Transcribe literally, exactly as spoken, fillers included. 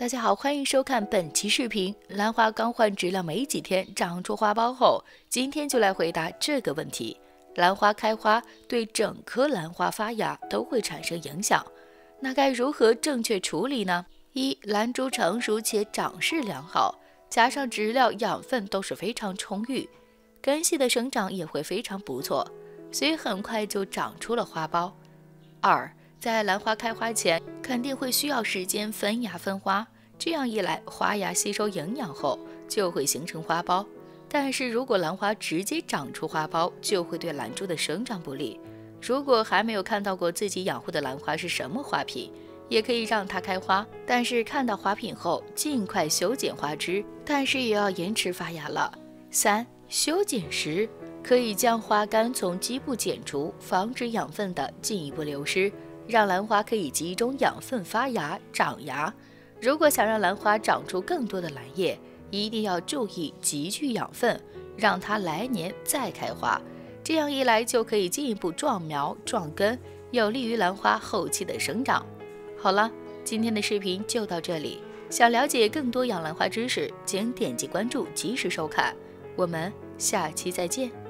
大家好，欢迎收看本期视频。兰花刚换植了没几天，长出花苞后，今天就来回答这个问题：兰花开花对整棵兰花发芽都会产生影响，那该如何正确处理呢？一、兰株成熟且长势良好，加上植料、养分都是非常充裕，根系的生长也会非常不错，所以很快就长出了花苞。二、在兰花开花前，肯定会需要时间分芽分花，这样一来，花芽吸收营养后就会形成花苞。但是如果兰花直接长出花苞，就会对兰株的生长不利。如果还没有看到过自己养护的兰花是什么花品，也可以让它开花，但是看到花品后尽快修剪花枝，但是也要延迟发芽了。三、修剪时可以将花干从基部剪除，防止养分的进一步流失，让兰花可以集中养分发芽长芽。如果想让兰花长出更多的兰叶，一定要注意集聚养分，让它来年再开花，这样一来就可以进一步壮苗壮根，有利于兰花后期的生长。好了，今天的视频就到这里，想了解更多养兰花知识，请点击关注及时收看，我们下期再见。